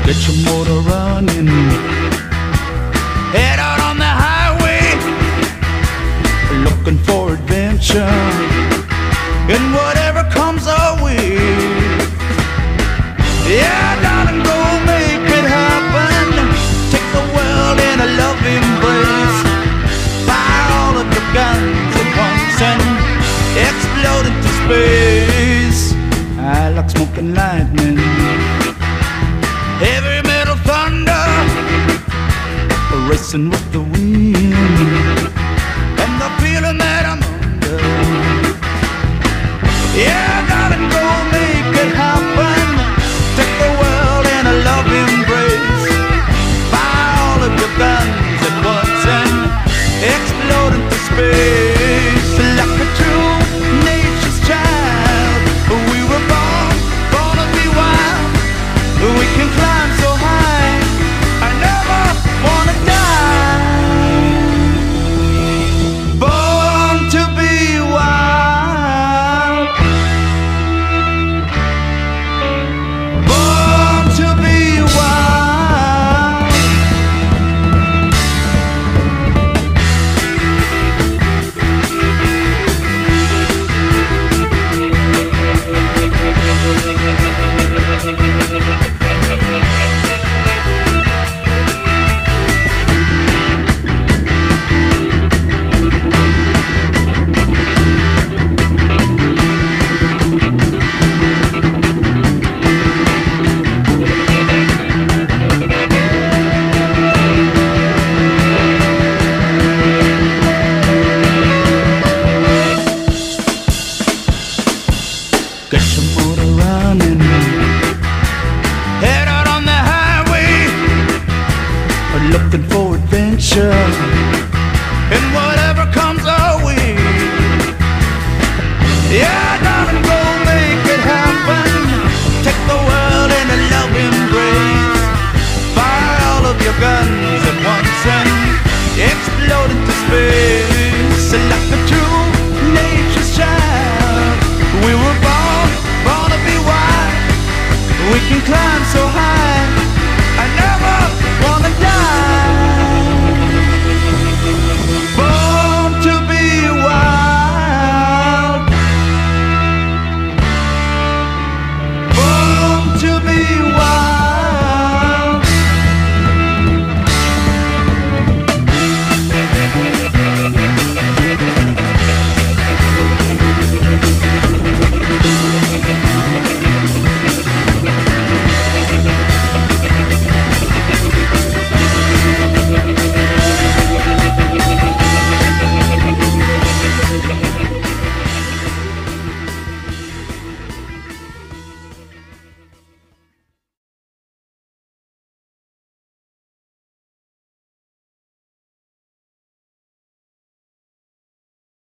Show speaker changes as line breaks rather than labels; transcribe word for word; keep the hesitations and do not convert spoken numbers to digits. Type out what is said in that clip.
Get your motor running, head out on the highway, looking for adventure and whatever comes our way. Yeah, darling, go make it happen. Take the world in a love embrace. Fire all of your guns at once and explode into space. I like smoking lightning, heavy metal thunder, racing with the wind, and the feeling that I'm under. Yeah, darling, go make it happen. Take the world in a love embrace. Fire all of your guns at once and explode into space. Like a true nature's child, we were born, born to be wild. We can climb so high, I never wanna die. Born to be wild, born to be wild. Get your motor running, head out on the highway, looking for adventure and whatever comes our way. Yeah, darling, go make it happen. Take the world in a love embrace. Fire all of your guns at once and explode into space. Like a true nature's child, we were born, born to be wild. We can climb so high,